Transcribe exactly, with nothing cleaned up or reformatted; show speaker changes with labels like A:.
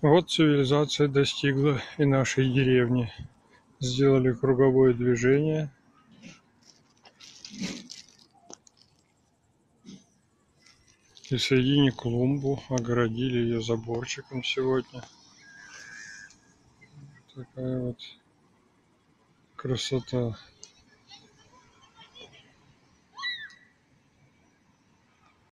A: Вот цивилизация достигла и нашей деревни. Сделали круговое движение. И в середине клумбу огородили ее заборчиком сегодня. Такая вот красота.